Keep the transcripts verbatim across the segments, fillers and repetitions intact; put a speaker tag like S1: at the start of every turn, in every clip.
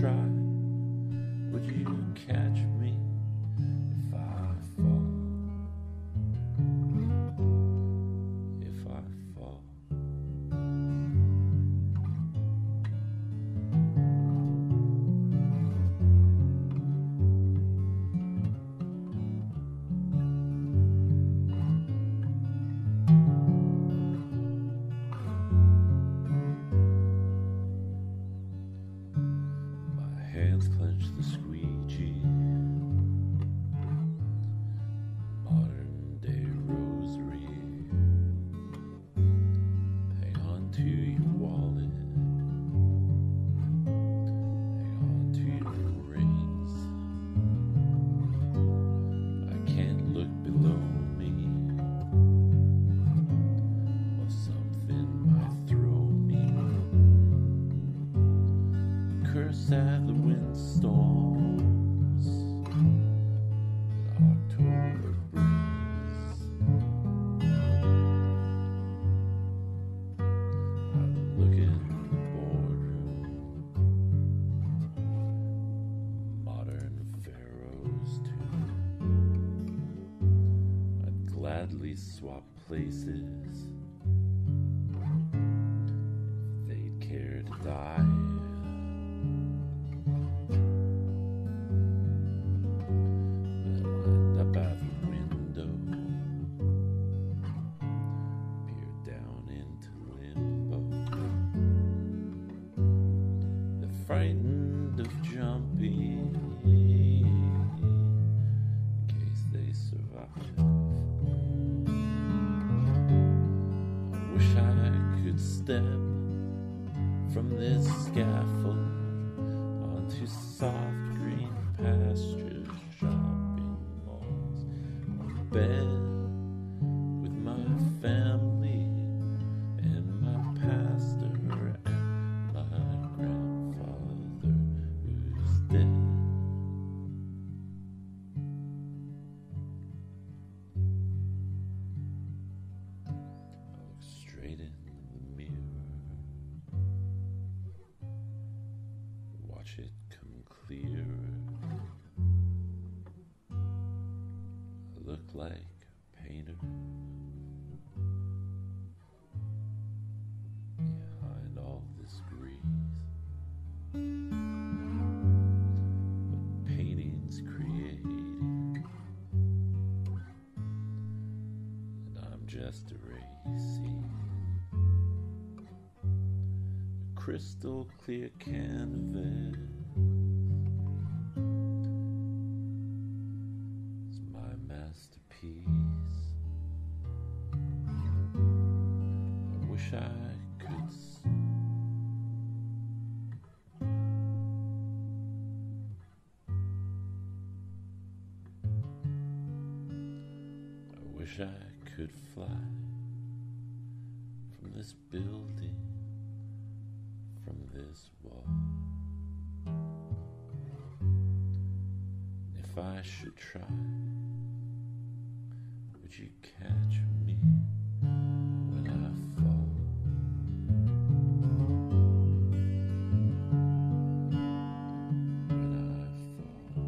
S1: try, would you catch me if I fall? If I fall. Hands clench the squeegee, modern day rosary. Hang on to your wallet, hang on to your rings. I can't look below me, or something might throw me. Curse at the windstorms that October brings. I look in the boardroom, modern pharaoh's tomb. I'd gladly swap places if they'd care to die. Frightened of jumping in case they survive. I wish I could step from this scaffold onto soft green pastures, shopping malls, on a bed with my family and my pastor and my grandfather who's dead. I look straight in the mirror, watch it come clearer. I look like a painter behind all this grease. But painting's created, and I'm just erasing a crystal clear canvas. It's my masterpiece. I wish I could s- I wish I could fly from this building, from this wall. If I should try, would you catch me when I fall? When I fall.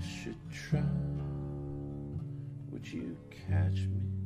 S1: should try. Would you catch me